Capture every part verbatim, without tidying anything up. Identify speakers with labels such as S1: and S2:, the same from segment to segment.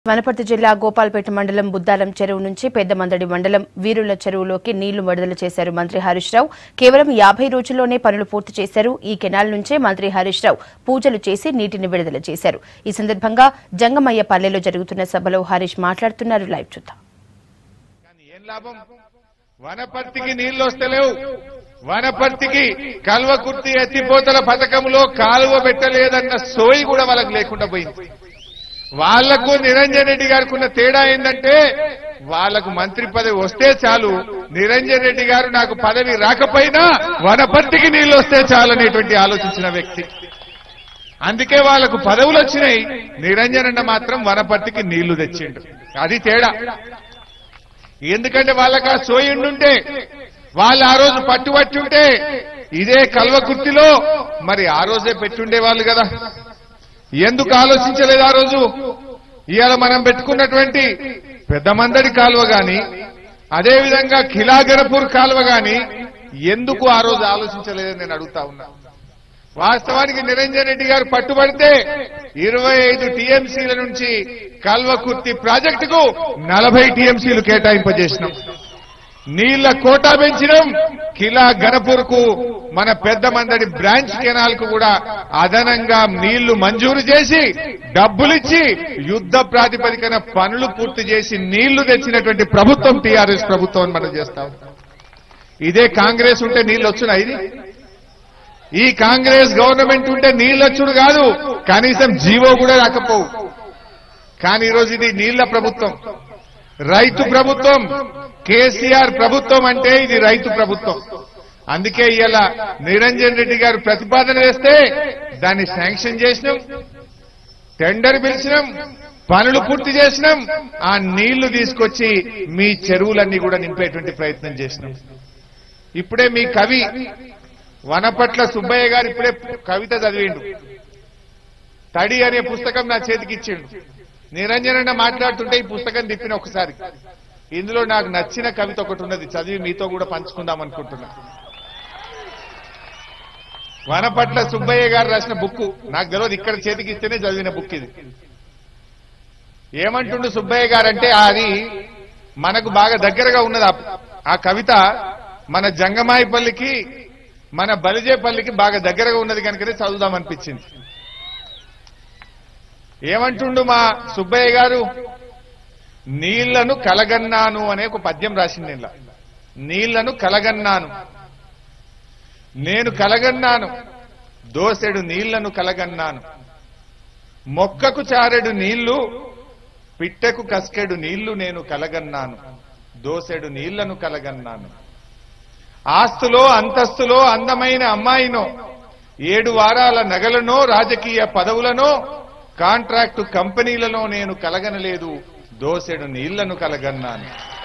S1: వనపర్తి జిల్లా గోపాల్పేట మండలం బుద్దాలం చెరువు నుంచి పెద్దమందడి మండలం వీరుల చెరువులోకి నీళ్లు విడుదల చేశారు మంత్రి హరీష్ రావు. కేవలం యాభై రోజుల్లోనే పనులు పూర్తి చేశారు. ఈ కెనాల్ నుంచే మంత్రి హరీష్ రావు పూజలు చేసి నీటిని విడుదల చేశారు. ఈ సందర్భంగా జంగమయ్య పల్లెలో జరుగుతున్న సభలో హరీష్ మాట్లాడుతున్నారు. లైవ్ చూద్దాం.
S2: వనపర్తికి నీళ్లు వస్తలేవు. వనపర్తికి కల్వకుర్తి ఎత్తిపోతల పథకంలో కాలువ పెట్టలేదన్న సోయి కూడా వాళ్ళకు లేకుండా పోయింది. వాళ్లకు నిరంజన్ రెడ్డి గారికి ఉన్న తేడా ఏంటంటే వాళ్లకు మంత్రి పదవి వస్తే చాలు, నిరంజన్ రెడ్డి గారు నాకు పదవి రాకపోయినా వనపర్తికి నీళ్లు వస్తే చాలు అనేటువంటి ఆలోచించిన వ్యక్తి. అందుకే వాళ్లకు పదవులు వచ్చినాయి, నిరంజన్ అన్న మాత్రం వనపర్తికి నీళ్లు తెచ్చిండు. అది తేడా. ఎందుకంటే వాళ్ళకి ఆ సోయి ఉండుంటే, వాళ్ళు ఆ రోజు పట్టుబట్టి ఉంటే ఇదే కల్వకుర్తిలో మరి ఆ రోజే పెట్టుండే వాళ్ళు కదా. ఎందుకు ఆలోచించలేదు ఆ రోజు? ఇవాళ మనం పెట్టుకున్నటువంటి పెద్దమందడి కాలువ గాని, అదేవిధంగా కిలాగరపూర్ కాలువ గాని ఎందుకు ఆ రోజు ఆలోచించలేదని నేను అడుగుతా ఉన్నా. వాస్తవానికి నిరంజన్ రెడ్డి గారు పట్టుబడితే ఇరవై ఐదు టీఎంసీల నుంచి కల్వకుర్తి ప్రాజెక్టుకు నలభై టీఎంసీలు కేటాయింపజేసినాం. నీళ్ల కోటా పెంచినాం. కిలా గణపూర్ కు మన పెద్దమందడి బ్రాంచ్ కెనాల్ కు కూడా అదనంగా నీళ్లు మంజూరు చేసి డబ్బులిచ్చి యుద్ధ ప్రాతిపదికన పనులు పూర్తి చేసి నీళ్లు తెచ్చినటువంటి ప్రభుత్వం టీఆర్ఎస్ ప్రభుత్వం మనం చేస్తాం. ఇదే కాంగ్రెస్ ఉంటే నీళ్లు వచ్చునా? ఇది ఈ కాంగ్రెస్ గవర్నమెంట్ ఉంటే నీళ్లు వచ్చుడు కాదు, కనీసం జీవో కూడా రాకపోవు. కానీ ఈరోజు ఇది నీళ్ల ప్రభుత్వం, రైతు ప్రభుత్వం. కేసీఆర్ ప్రభుత్వం అంటే ఇది రైతు ప్రభుత్వం. అందుకే ఇవాళ నిరంజన్ రెడ్డి గారు ప్రతిపాదన చేస్తే దాన్ని శాంక్షన్ చేసినాం, టెండర్ పిలిచినాం, పనులు పూర్తి చేసినాం. ఆ నీళ్లు తీసుకొచ్చి మీ చెరువులన్నీ కూడా నింపేటువంటి ప్రయత్నం చేసినాం. ఇప్పుడే మీ కవి వనపట్ల సుబ్బయ్య గారు ఇప్పుడే కవిత చదివిండు. తడి అనే పుస్తకం నా చేతికి ఇచ్చిండు. నిరంజన్ అన్న మాట్లాడుతుంటే ఈ పుస్తకం తిప్పిన ఒకసారి. ఇందులో నాకు నచ్చిన కవిత ఒకటి ఉన్నది, చదివి మీతో కూడా పంచుకుందాం అనుకుంటున్నా. వనపట్ల సుబ్బయ్య గారు రాసిన బుక్, నాకు తెలియదు, ఇక్కడ చేతికి ఇస్తేనే చదివిన బుక్ ఇది. ఏమంటుండు సుబ్బయ్య గారంటే, అది మనకు బాగా దగ్గరగా ఉన్నది ఆ కవిత. మన జంగమాయిపల్లికి మన బలిజేపల్లికి బాగా దగ్గరగా ఉన్నది కనుకనే చదువుదామనిపించింది. ఏమంటుండు మా సుబ్బయ్య గారు? నీళ్లను కలగన్నాను అనే ఒక పద్యం రాసింది. ఇలా నీళ్లను కలగన్నాను, నేను కలగన్నాను, దోసెడు నీళ్లను కలగన్నాను, మొక్కకు చారెడు నీళ్లు, పిట్టకు కస్కెడు నీళ్లు నేను కలగన్నాను, దోసెడు నీళ్లను కలగన్నాను. ఆస్తులో అంతస్తులో అందమైన అమ్మాయినో, ఏడు వారాల నగలనో, రాజకీయ పదవులనో, కాంట్రాక్టు కంపెనీలలో నేను కలగనలేదు, దోసెడు నీళ్లను కలగన్నాను.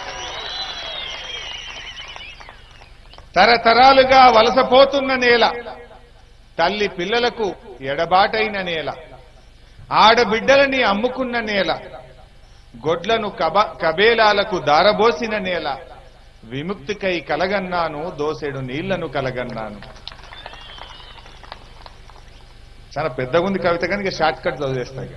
S2: తరతరాలుగా వలసపోతున్న నేల, తల్లి పిల్లలకు ఎడబాటైన నేల, ఆడబిడ్డలని అమ్ముకున్న నేల, గొడ్లను కబ కబేలాలకు దారబోసిన నేల, విముక్తికై కలగన్నాను, దోసెడు నీళ్లను కలగన్నాను. చాలా పెద్దగుంది కవిత, కానీ షార్ట్ కట్ చదివేస్తాయి.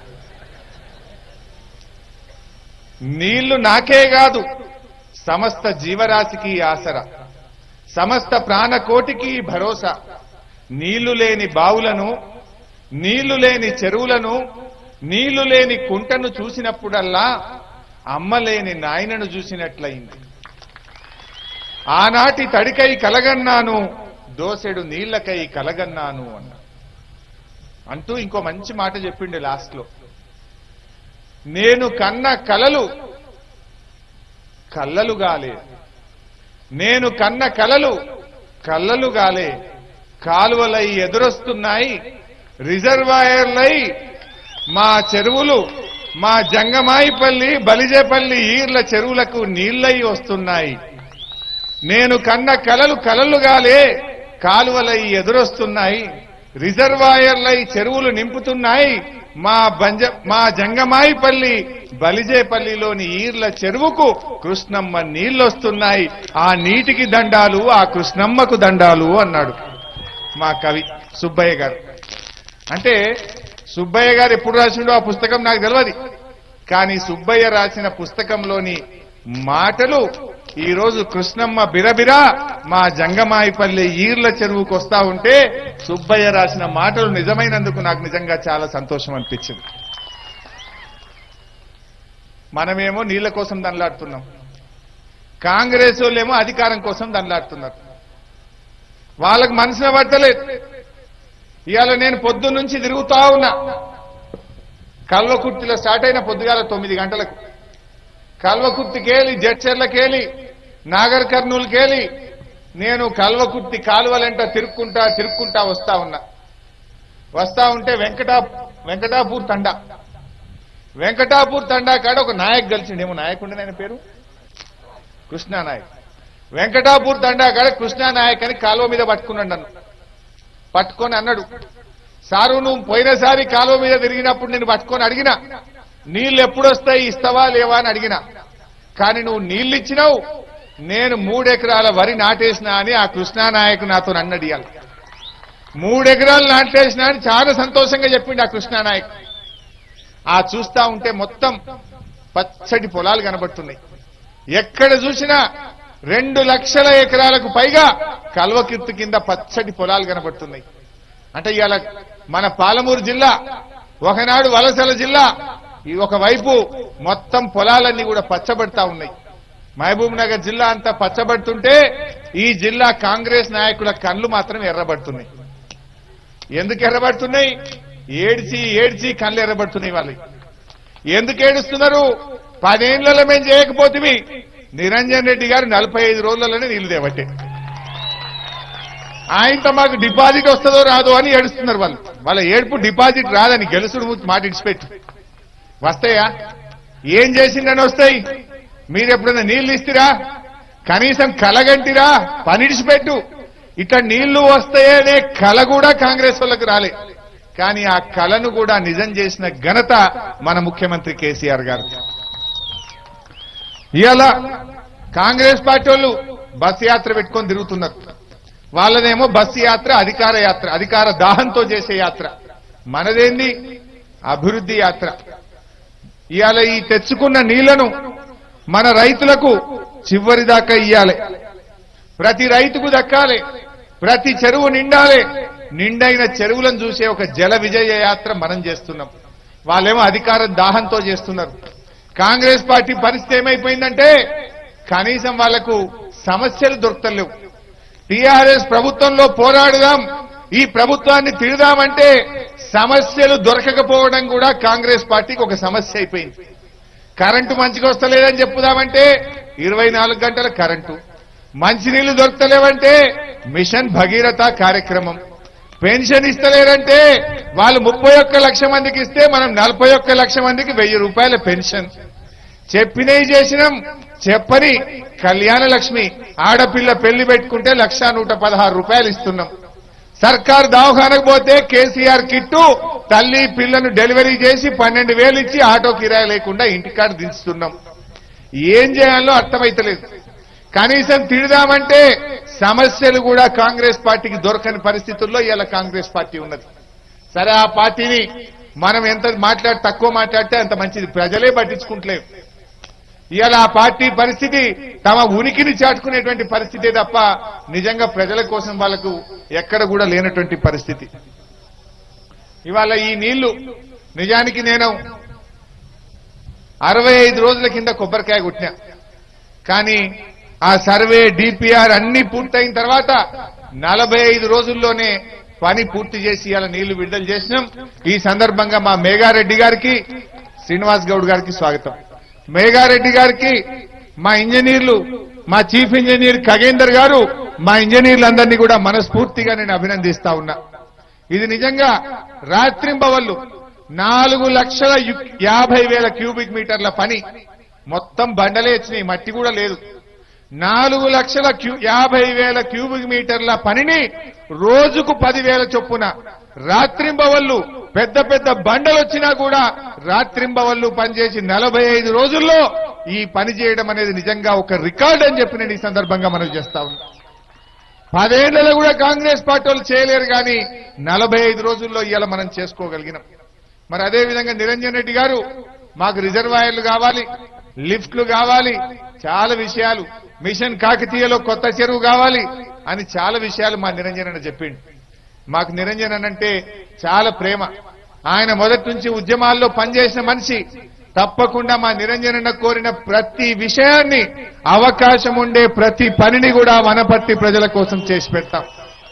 S2: నీళ్లు నాకే కాదు, సమస్త జీవరాశికి ఆసరా, సమస్త ప్రాణకోటికి భరోసా. నీళ్లు లేని బావులను, నీళ్లు లేని చెరువులను, నీళ్లు లేని కుంటను చూసినప్పుడల్లా అమ్మలేని నాయనను చూసినట్లయింది. ఆనాటి తడికై కలగన్నాను, దోసెడు నీళ్లకై కలగన్నాను అన్న అంటూ ఇంకో మంచి మాట చెప్పిండు లాస్ట్ లో. నేను కన్న కలలు కల్లలుగాలే, నేను కన్న కలలు కల్లలుగాలే, కాలువలై ఎదురొస్తున్నాయి, రిజర్వాయర్లై మా చెరువులు, మా జంగమాయిపల్లి బలిజేపల్లి ఈర్ల చెరువులకు నీళ్లై వస్తున్నాయి. నేను కన్న కలలు కలలుగాలే, కాలువలై ఎదురొస్తున్నాయి, రిజర్వాయర్లై చెరువులు నింపుతున్నాయి. మా బంజ మా జంగమాయిపల్లి బలిజేపల్లిలోని ఈర్ల చెరువుకు కృష్ణమ్మ నీళ్లొస్తున్నాయి. ఆ నీటికి దండాలు, ఆ కృష్ణమ్మకు దండాలు అన్నాడు మా కవి సుబ్బయ్య గారు. అంటే సుబ్బయ్య గారు ఎప్పుడు రాసిండో ఆ పుస్తకం నాకు తెలియదు, కానీ సుబ్బయ్య రాసిన పుస్తకంలోని మాటలు ఈ రోజు కృష్ణమ్మ బిరబిరా మా జంగమాయిపల్లి ఈర్ల చెరువుకు వస్తా ఉంటే సుబ్బయ్య రాసిన మాటలు నిజమైనందుకు నాకు నిజంగా చాలా సంతోషం అనిపించింది. మనమేమో నీళ్ల కోసం దండలాడుతున్నాం, కాంగ్రెస్ వాళ్ళేమో అధికారం కోసం దండలాడుతున్నారు. వాళ్ళకు మనసున పట్టలేదు. ఇవాళ నేను పొద్దున్న నుంచి తిరుగుతా ఉన్నా. కల్వకుర్తిలో స్టార్ట్ అయిన పొద్దుగాల తొమ్మిది గంటలకు కల్వకుర్తికేలి, జడ్చర్లకేలి, నాగర్ కర్నూలుకేలి నేను కల్వకుర్తి కాలువలంట తిరుక్కుంటా తిరుక్కుంటా వస్తా ఉన్నా. వస్తా ఉంటే వెంకటా వెంకటాపూర్ తండా వెంకటాపూర్ తండా కాడ ఒక నాయక్ కలిసిండేమో, నాయకుండే ఆయన పేరు కృష్ణానాయక్. వెంకటాపూర్ తండా కాడ కృష్ణానాయక్ అని కాలువ మీద పట్టుకున్నాడు. నన్ను పట్టుకొని అన్నాడు, సారు నువ్వు పోయినసారి కాలువ మీద తిరిగినప్పుడు నేను పట్టుకొని అడిగినా నీళ్లు ఎప్పుడొస్తాయి ఇస్తావా లేవా అని అడిగినా, కానీ నువ్వు నీళ్లు ఇచ్చినావు, నేను మూడెకరాల వరి నాటేసినా అని ఆ కృష్ణానాయకు నాతో అన్నది. ఇవాళ మూడెకరాలు నాటేసినా అని చాలా సంతోషంగా చెప్పిండు ఆ కృష్ణానాయక్. ఆ చూస్తా ఉంటే మొత్తం పచ్చటి పొలాలు కనబడుతున్నాయి. ఎక్కడ చూసినా రెండు లక్షల ఎకరాలకు పైగా కల్వకుర్తి కింద పచ్చటి పొలాలు కనబడుతున్నాయి. అంటే ఇవాళ మన పాలమూరు జిల్లా ఒకనాడు వలసల జిల్లా, ఈ ఒకవైపు మొత్తం పొలాలన్నీ కూడా పచ్చబడతా ఉన్నాయి. మహబూబ్ నగర్ జిల్లా అంతా పచ్చబడుతుంటే ఈ జిల్లా కాంగ్రెస్ నాయకుల కళ్ళు మాత్రం ఎర్రబడుతున్నాయి. ఎందుకు ఎర్రబడుతున్నాయి? ఏడ్చి ఏడ్చి కళ్ళు ఎర్రబడుతున్నాయి. వాళ్ళు ఎందుకు ఏడుస్తున్నారు? పదేళ్లలో మేము చేయకపోతే నిరంజన్ రెడ్డి గారు నలభై ఐదు రోజులలోనే నీళ్లు దేవట్టే, ఆయనతో మాకు డిపాజిట్ వస్తుందో రాదో అని ఏడుస్తున్నారు. వాళ్ళు వాళ్ళ ఏడుపు డిపాజిట్ రాదని గెలుసుడు మాట ఇడిచిపెట్టు. వస్తాయా? ఏం చేసిందని వస్తాయి? మీరు ఎప్పుడైనా నీళ్లు ఇస్తారా? కనీసం కలగంటిరా? పని ఇడిచిపెట్టు. ఇట్లా నీళ్లు వస్తాయనే కల కూడా కాంగ్రెస్ వాళ్ళకు రాలే. కానీ ఆ కలను కూడా నిజం చేసిన ఘనత మన ముఖ్యమంత్రి కేసీఆర్ గారు. ఇవాళ కాంగ్రెస్ పార్టీ వాళ్ళు బస్సు యాత్ర పెట్టుకొని తిరుగుతున్నారు. వాళ్ళదేమో బస్సు యాత్ర అధికార యాత్ర, అధికార దాహంతో చేసే యాత్ర. మనదేంది అభివృద్ధి యాత్ర. ఇవాళ ఈ తెచ్చుకున్న నీళ్లను మన రైతులకు చివరి దాకా ఇయ్యాలి, ప్రతి రైతుకు దక్కాలి, ప్రతి చెరువు నిండాలి. నిండైన చెరువులను చూసే ఒక జల విజయ యాత్ర మనం చేస్తున్నాం. వాళ్ళేమో అధికార దాహంతో చేస్తున్నారు. కాంగ్రెస్ పార్టీ పరిస్థితి ఏమైపోయిందంటే కనీసం వాళ్లకు సమస్యలు దొరకలేవు. టీఆర్ఎస్ ప్రభుత్వంలో పోరాడుదాం, ఈ ప్రభుత్వాన్ని తిడదామంటే సమస్యలు దొరకకపోవడం కూడా కాంగ్రెస్ పార్టీకి ఒక సమస్య అయిపోయింది. కరెంటు మంచిగా వస్తలేదని చెప్పుదామంటే ఇరవై నాలుగు గంటల కరెంటు, మంచినీళ్లు దొరకలేవంటే మిషన్ భగీరథ కార్యక్రమం, పెన్షన్ ఇస్తలేరంటే వాళ్ళు ముప్పై ఒక్క లక్ష మందికి ఇస్తే మనం నలభై ఒక్క లక్ష మందికి వెయ్యి రూపాయల పెన్షన్. చెప్పినవి చేసినాం, చెప్పని కళ్యాణ లక్ష్మి, ఆడపిల్ల పెళ్లి పెట్టుకుంటే లక్ష నూట పదహారు రూపాయలు ఇస్తున్నాం. సర్కార్ దవాఖానకు పోతే కేసీఆర్ కిట్టు తల్లి పిల్లను డెలివరీ చేసి పన్నెండు వేలు ఇచ్చి ఆటో కిరాయి లేకుండా ఇంటికాడ దించుతున్నాం. ఏం చేయాలో అర్థమైతలేదు. కనీసం తిడదామంటే సమస్యలు కూడా కాంగ్రెస్ పార్టీకి దొరకని పరిస్థితుల్లో ఇలా కాంగ్రెస్ పార్టీ ఉన్నది. సరే, ఆ పార్టీని మనం ఎంత మాట్లాడి తక్కువ మాట్లాడితే అంత మంచిది. ప్రజలే పట్టించుకుంటలేవు. ఇవాళ ఆ పార్టీ పరిస్థితి తమ ఉనికిని చాటుకునేటువంటి పరిస్థితే తప్ప నిజంగా ప్రజల కోసం వాళ్లకు ఎక్కడ కూడా లేనటువంటి పరిస్థితి. ఇవాళ ఈ నీళ్లు నిజానికి నేను అరవై ఐదు రోజుల కింద కొబ్బరికాయ కొట్టినా, కానీ ఆ సర్వే డిపిఆర్ అన్ని పూర్తయిన తర్వాత నలభై ఐదు రోజుల్లోనే పని పూర్తి చేసి ఇవాళ నీళ్లు విడుదల చేసినాం. ఈ సందర్భంగా మా మేఘారెడ్డి గారికి, శ్రీనివాస్ గౌడ్ గారికి స్వాగతం. మేఘారెడ్డి గారికి, మా ఇంజనీర్లు, మా చీఫ్ ఇంజనీర్ ఖగేందర్ గారు, మా ఇంజనీర్లందరినీ కూడా మనస్ఫూర్తిగా నేను అభినందిస్తా ఉన్నా. ఇది నిజంగా రాత్రింబవళ్లు నాలుగు లక్షల యాభై వేల క్యూబిక్ మీటర్ల పని. మొత్తం బండలే వచ్చినాయి, మట్టి కూడా లేదు. నాలుగు లక్షల యాభై వేల క్యూబిక్ మీటర్ల పనిని రోజుకు పదివేల చొప్పున రాత్రింబవళ్లు పెద్ద పెద్ద బండలు వచ్చినా కూడా రాత్రింబవళ్లు పనిచేసి నలభై ఐదు రోజుల్లో ఈ పని చేయడం అనేది నిజంగా ఒక రికార్డ్ అని చెప్పి నేను ఈ సందర్భంగా మనం చేస్తా ఉన్నా. పదేళ్లలో కూడా కాంగ్రెస్ పార్టీ వాళ్ళు చేయలేరు, కానీ నలభై ఐదు రోజుల్లో ఇవాళ మనం చేసుకోగలిగినాం. మరి అదేవిధంగా నిరంజన్ రెడ్డి గారు మాకు రిజర్వాయర్లు కావాలి, లిఫ్ట్లు కావాలి, చాలా విషయాలు, మిషన్ కాకతీయలో కొత్త చెరువు కావాలి అని చాలా విషయాలు మా నిరంజన్ అన్న చెప్పిండు. మాకు నిరంజన్ అన్నంటే చాలా ప్రేమ. ఆయన మొదటి నుంచి ఉద్యమాల్లో పనిచేసిన మనిషి. తప్పకుండా మా నిరంజన్ అన్న కోరిన ప్రతి విషయాన్ని, అవకాశం ఉండే ప్రతి పనిని కూడా వనపర్తి ప్రజల కోసం చేసి పెడతాం.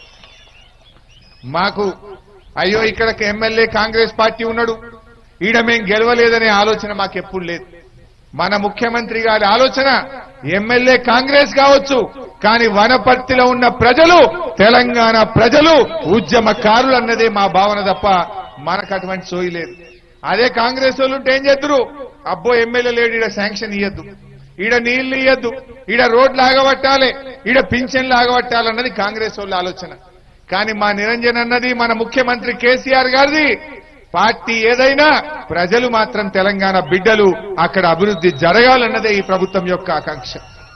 S2: మాకు అయ్యో ఇక్కడ ఎమ్మెల్యే కాంగ్రెస్ పార్టీ ఉన్నాడు, ఈడ మేం గెలవలేదనే ఆలోచన మాకెప్పుడు లేదు. మన ముఖ్యమంత్రి గారి ఆలోచన ఎమ్మెల్యే కాంగ్రెస్ కావచ్చు, కానీ వనపర్తిలో ఉన్న ప్రజలు, తెలంగాణ ప్రజలు ఉద్యమకారులు అన్నదే మా భావన తప్ప మనకు అటువంటి సోయి లేదు. అదే కాంగ్రెస్ వాళ్ళు ఉంటే ఏం చేద్దరు? అబ్బో ఎమ్మెల్యే లేడు, ఈడ శాంక్షన్ ఇయ్యద్దు, ఈడ నీళ్లు ఇయ్యద్దు, ఈడ రోడ్లు ఆగబట్టాలి, ఈడ పింఛన్లు ఆగబట్టాలన్నది కాంగ్రెస్ వాళ్ళ ఆలోచన. కానీ మా నిరంజన్ అన్నది, మన ముఖ్యమంత్రి కేసీఆర్ గారిది, పార్టీ ఏదైనా ప్రజలు మాత్రం తెలంగాణ బిడ్డలు, అక్కడ అభివృద్ధి జరగాలన్నదే ఈ ప్రభుత్వం యొక్క ఆకాంక్ష.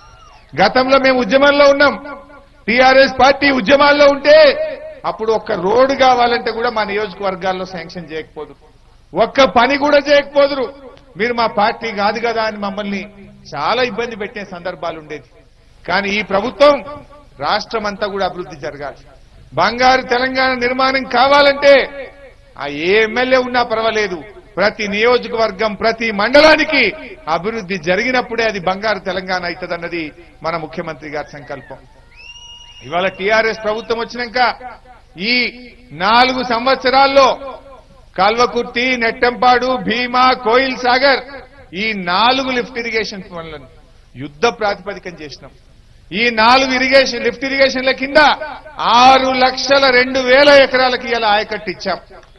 S2: గతంలో మేము ఉద్యమంలో ఉన్నాం. టీఆర్ఎస్ పార్టీ ఉద్యమాల్లో ఉంటే అప్పుడు ఒక్క రోడ్డు కావాలంటే కూడా మా నియోజకవర్గాల్లో శాంక్షన్ చేయకపోదు, ఒక్క పని కూడా చేయకపోదురు. మీరు మా పార్టీ కాదు కదా అని మమ్మల్ని చాలా ఇబ్బంది పెట్టే సందర్భాలు ఉండేది. కానీ ఈ ప్రభుత్వం రాష్ట్రం అంతా కూడా అభివృద్ధి జరగాలి, బంగారు తెలంగాణ నిర్మాణం కావాలంటే ఆ ఏ ఎమ్మెల్యే ఉన్నా పర్వాలేదు, ప్రతి నియోజకవర్గం, ప్రతి మండలానికి అభివృద్ధి జరిగినప్పుడే అది బంగారు తెలంగాణ అవుతుందన్నది మన ముఖ్యమంత్రి గారి సంకల్పం. ఇవాళ టీఆర్ఎస్ ప్రభుత్వం వచ్చినాక ఈ నాలుగు సంవత్సరాల్లో కల్వకుర్తి, నెట్టంపాడు, భీమా, కోయిల్ సాగర్ ఈ నాలుగు లిఫ్ట్ ఇరిగేషన్ పనులను యుద్ధ ప్రాతిపదికన చేసినాం. ఈ నాలుగు ఇరిగేషన్ లిఫ్ట్ ఇరిగేషన్ల కింద ఆరు లక్షల రెండు వేల ఎకరాలకి ఇలా ఆయకట్టు ఇచ్చాం.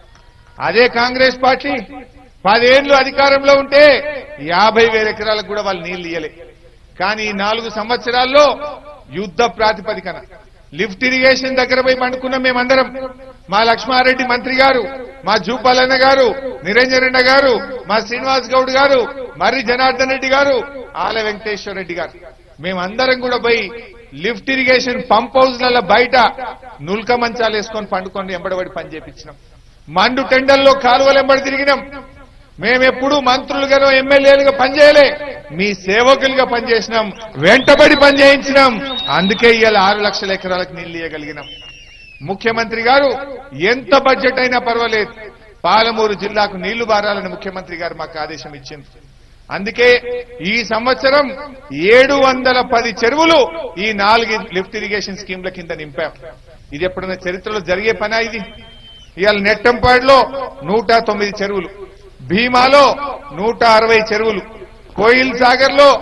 S2: అదే కాంగ్రెస్ పార్టీ పదేళ్లు అధికారంలో ఉంటే యాభై వేల ఎకరాలకు కూడా వాళ్ళు నీళ్లు ఇయ్యలే. కానీ ఈ నాలుగు సంవత్సరాల్లో యుద్ధ ప్రాతిపదికన లిఫ్ట్ ఇరిగేషన్ దగ్గర పోయి పండుకున్నాం మేమందరం. మా లక్ష్మారెడ్డి మంత్రి గారు, మా జూపాలన్న గారు, నిరంజన్ గారు, మా శ్రీనివాస్ గౌడ్ గారు, మర్రి జనార్దన్ రెడ్డి గారు, ఆల వెంకటేశ్వర రెడ్డి గారు, మేమందరం కూడా పోయి లిఫ్ట్ ఇరిగేషన్ పంప్ హౌస్ల బయట నుల్క మంచాలు వేసుకొని పండుకొని ఎంబడబడి పని చేపించినాం. మండు టెండర్లో కాలువలు ఎంబడి తిరిగినాం. మేమెప్పుడు మంత్రులుగానో ఎమ్మెల్యేలుగా పనిచేయలే, మీ సేవకులుగా పనిచేసినాం, వెంటబడి పనిచేయించినాం. అందుకే ఇవాళ ఆరు లక్షల ఎకరాలకు నీళ్లు ఇవ్వగలిగినాం. ముఖ్యమంత్రి గారు ఎంత బడ్జెట్ అయినా పర్వాలేదు, పాలమూరు జిల్లాకు నీళ్లు బారాలని ముఖ్యమంత్రి గారు మాకు ఆదేశం ఇచ్చింది. అందుకే ఈ సంవత్సరం ఏడు వందల పది చెరువులు ఈ నాలుగు లిఫ్ట్ ఇరిగేషన్ స్కీమ్ల కింద నింపాం. ఇది ఎప్పుడైనా చరిత్రలో జరిగే పనా? ఇది ఇవాళ నెట్టంపాడులో నూట తొమ్మిది చెరువులు, భీమాలో నూట అరవై చెరువులు, కోయిల్ సాగర్ లో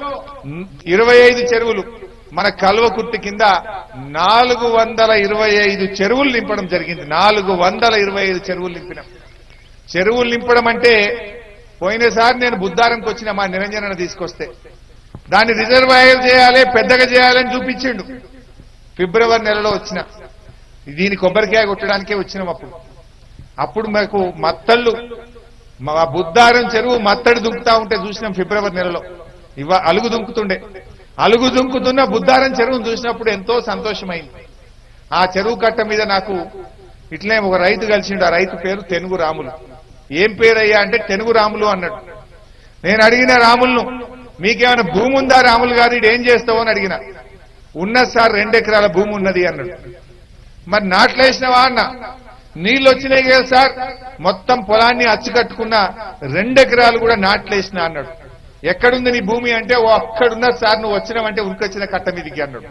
S2: ఇరవై ఐదు చెరువులు, మన కల్వకుర్తి కింద నాలుగు వందల ఇరవై ఐదు చెరువులు నింపడం జరిగింది. నాలుగు వందల ఇరవై ఐదు చెరువులు నింపినాం. చెరువులు నింపడం అంటే పోయినసారి నేను బుద్ధారంకి వచ్చిన మా నిరంజన తీసుకొస్తే దాన్ని రిజర్వాయర్ చేయాలి, పెద్దగా చేయాలని చూపించిండు. ఫిబ్రవరి నెలలో వచ్చిన దీని కొబ్బరికాయ కొట్టడానికే వచ్చినాం. అప్పుడు అప్పుడు మాకు మత్తళ్ళు, మా బుద్ధారం చెరువు మత్తడి దుంకుతా ఉంటే చూసినాం ఫిబ్రవరి నెలలో. ఇవ అలుగు దుంకుతుండే, అలుగు దుంకుతున్న బుద్ధారం చెరువును చూసినప్పుడు ఎంతో సంతోషమైంది. ఆ చెరువు కట్ట మీద నాకు ఇట్లే ఒక రైతు కలిసిండు. ఆ రైతు పేరు తెనుగు రాములు. ఏం పేరయ్యా అంటే తెనుగు రాములు అన్నాడు. నేను అడిగిన రాములను, మీకేమైనా భూమి ఉందా రాములు గారు, ఇది ఏం చేస్తావు అని అడిగిన. ఉన్నది సార్, రెండెకరాల భూమి ఉన్నది అన్నాడు. మరి నాట్లేసినవా అన్న. నీళ్ళు వచ్చినాయి కదా సార్, మొత్తం పొలాన్ని అచ్చుకట్టుకున్న రెండెకరాలు కూడా నాట్లేసిన అన్నాడు. ఎక్కడుంది నీ భూమి అంటే, ఓ అక్కడున్నది సార్, నువ్వు వచ్చినావంటే ఉరికొచ్చిన కట్ట మీదికి అన్నాడు.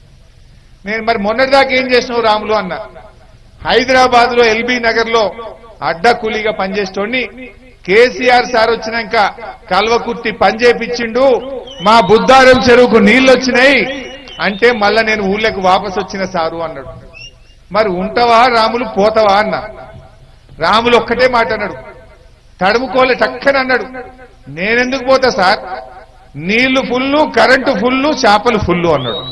S2: నేను మరి మొన్నటిదాకా ఏం చేసినావు రాములు అన్న. హైదరాబాద్ లో ఎల్బీ నగర్ లో అడ్డ కూలీగా పనిచేస్తోండి, కేసీఆర్ సార్ వచ్చినాక కల్వకుర్తి పనిచేపించిండు, మా బుద్ధారం చెరువుకు నీళ్లు వచ్చినాయి అంటే మళ్ళా నేను ఊళ్ళకు వాపసు వచ్చిన సారు అన్నాడు. మరి ఉంటావా రాములు, పోతావా అన్న. రాములు ఒక్కటే మాట అన్నాడు, తడుముకోలే టక్కని అన్నాడు. నేనెందుకు పోతా సార్, నీళ్లు ఫుల్లు, కరెంటు ఫుల్లు, చేపలు ఫుల్లు అన్నాడు.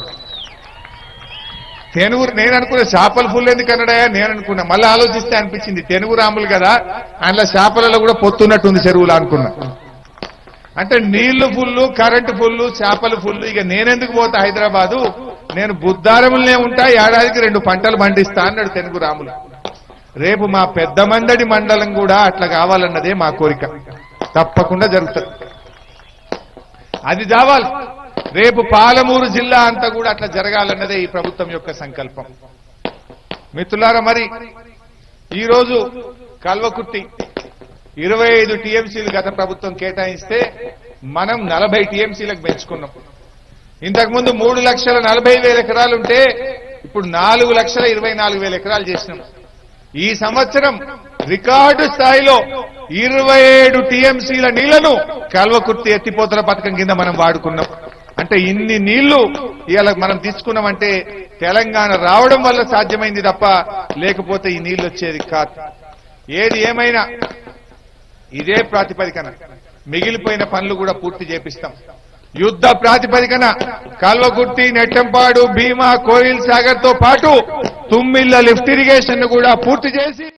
S2: తెనుగు నేను అనుకున్నా చేపలు ఫుల్ ఎందుకు అన్నాడయా నేను అనుకున్నా. మళ్ళీ ఆలోచిస్తే అనిపించింది తెనుగు రాములు కదా, అందులో చేపలలో కూడా పొత్తున్నట్టుంది చెరువులు అనుకున్నా. అంటే నీళ్లు ఫుల్లు, కరెంటు ఫుల్లు, చేపలు ఫుల్లు, ఇక నేనెందుకు పోతా హైదరాబాదు, నేను బుద్ధారములనే ఉంటా, ఏడాదికి రెండు పంటలు పండిస్తా అన్నాడు తెనుగు రాములు. రేపు మా పెద్ద మందడి మండలం కూడా అట్లా కావాలన్నదే మా కోరిక. తప్పకుండా జరుగుతుంది. అది కావాలి. రేపు పాలమూరు జిల్లా అంతా కూడా అట్లా జరగాలన్నదే ఈ ప్రభుత్వం యొక్క సంకల్పం. మిత్రులారా, మరి ఈరోజు కల్వకుర్తి ఇరవై ఐదు టీఎంసీలు గత ప్రభుత్వం కేటాయిస్తే మనం నలభై టీఎంసీలకు పెంచుకున్నాం. ఇంతకుముందు మూడు లక్షల నలభై వేల ఎకరాలుంటే ఇప్పుడు నాలుగు లక్షల ఇరవై నాలుగు వేల ఎకరాలు చేసినాం. ఈ సంవత్సరం రికార్డు స్థాయిలో ఇరవై ఏడు టీఎంసీల నీళ్లను కల్వకుర్తి ఎత్తిపోతల పథకం కింద మనం వాడుకున్నాం. అంటే ఇన్ని నీళ్లు ఇవాళ మనం తీసుకున్నామంటే తెలంగాణ రావడం వల్ల సాధ్యమైంది తప్ప లేకపోతే ఈ నీళ్లు వచ్చేది కాదు. ఏది ఏమైనా ఇదే ప్రాతిపదికన మిగిలిపోయిన పనులు కూడా పూర్తి చేపిస్తాం. యుద్ధ ప్రాతిపదికన కల్వకుర్తి, నెట్టంపాడు, భీమా, కోయిల్ సాగర్ తో పాటు తుమ్మిళ్ల లిఫ్ట్ ఇరిగేషన్ కూడా పూర్తి చేసి